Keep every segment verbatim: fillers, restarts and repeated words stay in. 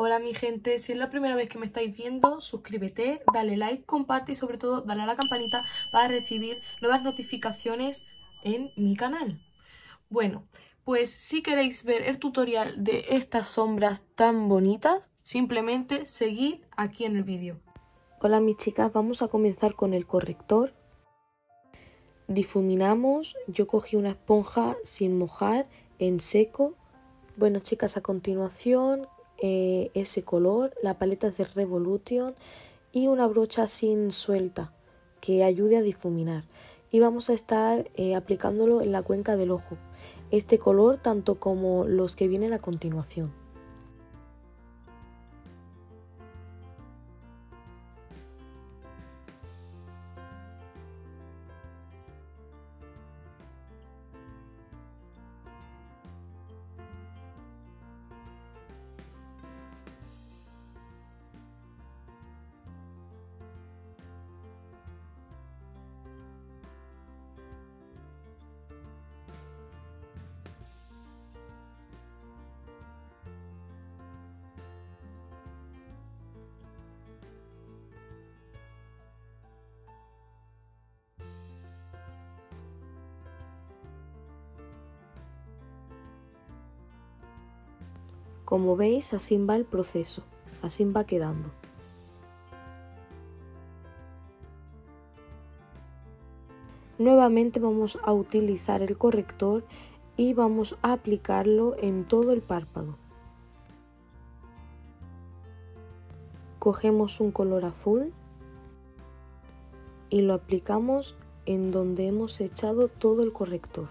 Hola mi gente, si es la primera vez que me estáis viendo, suscríbete, dale like, comparte y sobre todo dale a la campanita para recibir nuevas notificaciones en mi canal. Bueno, pues si queréis ver el tutorial de estas sombras tan bonitas, simplemente seguid aquí en el vídeo. Hola mis chicas, vamos a comenzar con el corrector. Difuminamos, yo cogí una esponja sin mojar, en seco. Bueno chicas, a continuación eh, ese color, la paleta de Revolution y una brocha sin suelta que ayude a difuminar. Y vamos a estar eh, aplicándolo en la cuenca del ojo. Este color tanto como los que vienen a continuación. Como veis, así va el proceso, así va quedando. Nuevamente vamos a utilizar el corrector y vamos a aplicarlo en todo el párpado. Cogemos un color azul y lo aplicamos en donde hemos echado todo el corrector.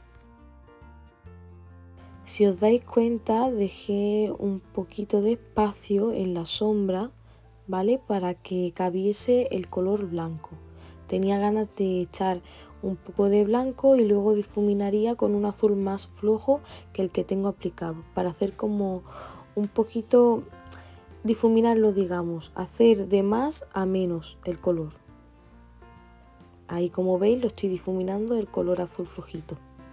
Si os dais cuenta, dejé un poquito de espacio en la sombra, ¿vale? Para que cabiese el color blanco. Tenía ganas de echar un poco de blanco y luego difuminaría con un azul más flojo que el que tengo aplicado, para hacer como un poquito, difuminarlo digamos, hacer de más a menos el color. Ahí como veis lo estoy difuminando el color azul flojito.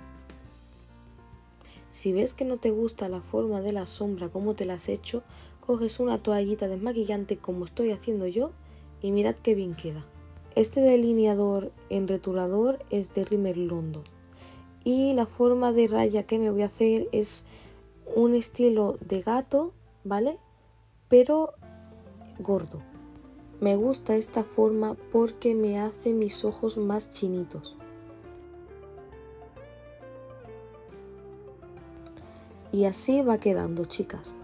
Si ves que no te gusta la forma de la sombra como te la has hecho, coges una toallita desmaquillante como estoy haciendo yo y mirad qué bien queda. Este delineador en retulador es de Rimmel London y la forma de raya que me voy a hacer es un estilo de gato, ¿vale? Pero gordo. Me gusta esta forma porque me hace mis ojos más chinitos. Y así va quedando, chicas.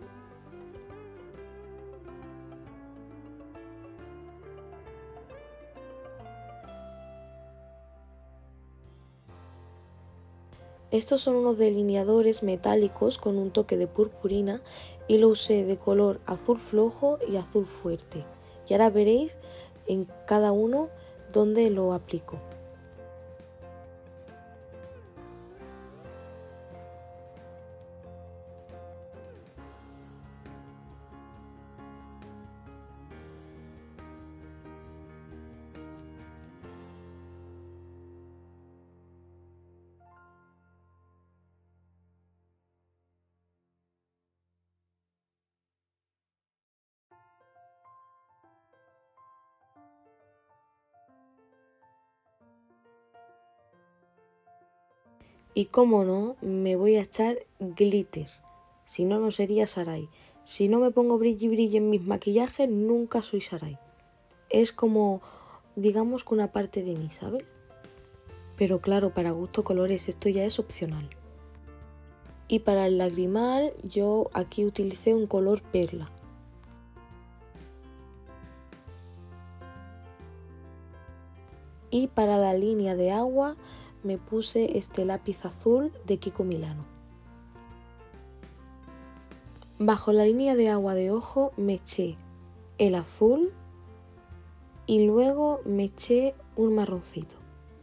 Estos son unos delineadores metálicos con un toque de purpurina y lo usé de color azul flojo y azul fuerte. Y ahora veréis en cada uno dónde lo aplico. Y como no, me voy a echar glitter, si no, no sería Sarai. Si no me pongo brilli brilli en mis maquillajes, nunca soy Sarai. Es como, digamos que una parte de mí, ¿sabes? Pero claro, para gusto colores esto ya es opcional. Y para el lagrimal yo aquí utilicé un color perla. Y para la línea de agua me puse este lápiz azul de Kiko Milano. Bajo la línea de agua de ojo me eché el azul y luego me eché un marroncito.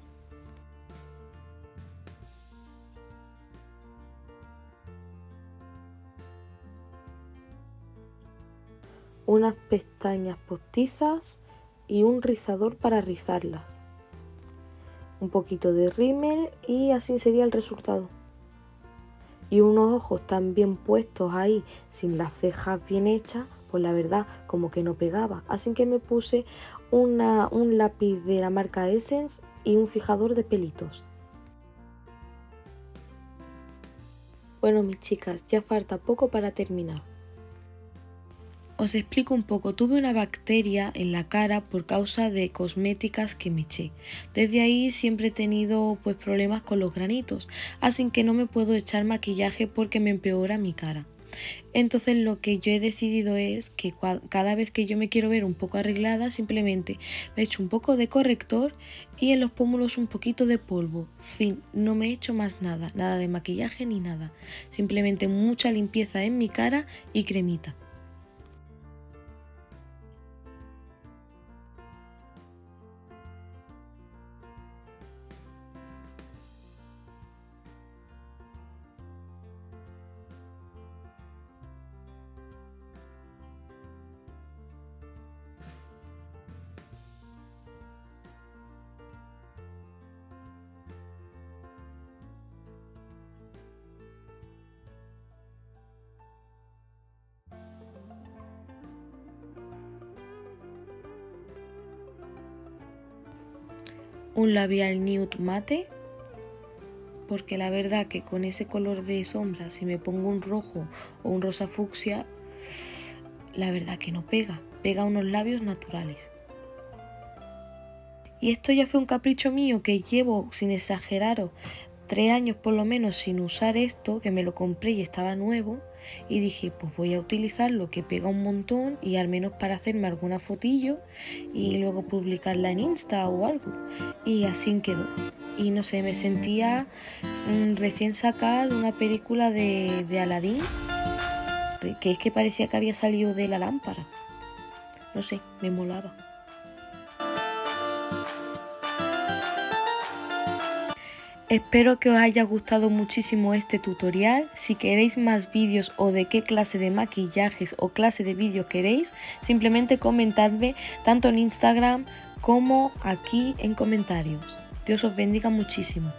Unas pestañas postizas y un rizador para rizarlas. Un poquito de rímel y así sería el resultado. y unos ojos tan bien puestos ahí, sin las cejas bien hechas, pues la verdad como que no pegaba. Así que me puse una, un lápiz de la marca Essence y un fijador de pelitos. Bueno, mis chicas, ya falta poco para terminar. Os explico un poco, tuve una bacteria en la cara por causa de cosméticas que me eché. Desde ahí siempre he tenido pues problemas con los granitos, así que no me puedo echar maquillaje porque me empeora mi cara. Entonces lo que yo he decidido es que cada vez que yo me quiero ver un poco arreglada, simplemente me echo un poco de corrector y en los pómulos un poquito de polvo. Fin, no me he hecho más nada, nada de maquillaje ni nada. Simplemente mucha limpieza en mi cara y cremita. Un labial nude mate, porque la verdad que con ese color de sombra, si me pongo un rojo o un rosa fucsia, la verdad que no pega, pega unos labios naturales. Y esto ya fue un capricho mío que llevo, sin exageraros, tres años por lo menos sin usar esto, que me lo compré y estaba nuevo, y dije pues voy a utilizarlo, que pega un montón y al menos para hacerme alguna fotillo y luego publicarla en Insta o algo, y así quedó. Y no sé, me sentía recién sacada de una película de, de Aladdin, que es que parecía que había salido de la lámpara. No sé, me molaba. Espero que os haya gustado muchísimo este tutorial. Si queréis más vídeos o de qué clase de maquillajes o clase de vídeos queréis, simplemente comentadme tanto en Instagram como aquí en comentarios. Dios os bendiga muchísimo.